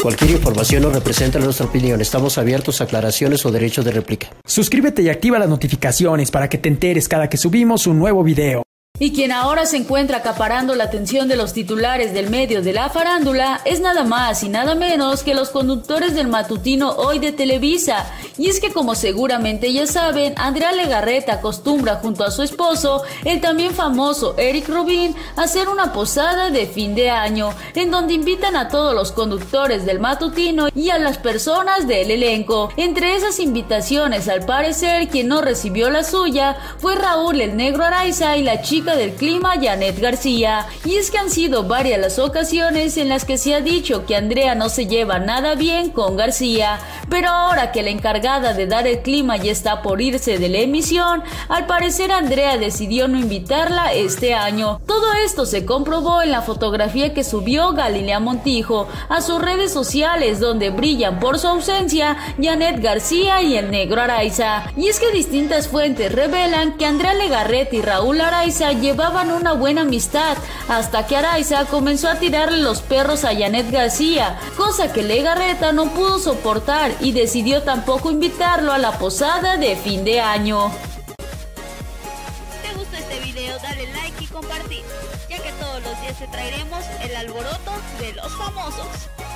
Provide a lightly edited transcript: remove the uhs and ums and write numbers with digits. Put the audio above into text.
Cualquier información no representa nuestra opinión. Estamos abiertos a aclaraciones o derecho de réplica. Suscríbete y activa las notificaciones para que te enteres cada que subimos un nuevo video. Y quien ahora se encuentra acaparando la atención de los titulares del medio de la farándula es nada más y nada menos que los conductores del matutino Hoy de Televisa. Y es que, como seguramente ya saben, Andrea Legarreta acostumbra junto a su esposo, el también famoso Eric Rubin, a hacer una posada de fin de año, en donde invitan a todos los conductores del matutino y a las personas del elenco. Entre esas invitaciones, al parecer, quien no recibió la suya fue Raúl el Negro Araiza y la chica del clima Janet García. Y es que han sido varias las ocasiones en las que se ha dicho que Andrea no se lleva nada bien con García, pero ahora que la encargada de dar el clima ya está por irse de la emisión, al parecer Andrea decidió no invitarla este año. Todo esto se comprobó en la fotografía que subió Galilea Montijo a sus redes sociales, donde brillan por su ausencia Janet García y el Negro Araiza. Y es que distintas fuentes revelan que Andrea Legarreta y Raúl Araiza llevaban una buena amistad, hasta que Araiza comenzó a tirarle los perros a Janet García, cosa que Legarreta no pudo soportar y decidió tampoco invitarlo a la posada de fin de año. Si te gustó este video, dale like y compartir, ya que todos los días te traeremos el alboroto de los famosos.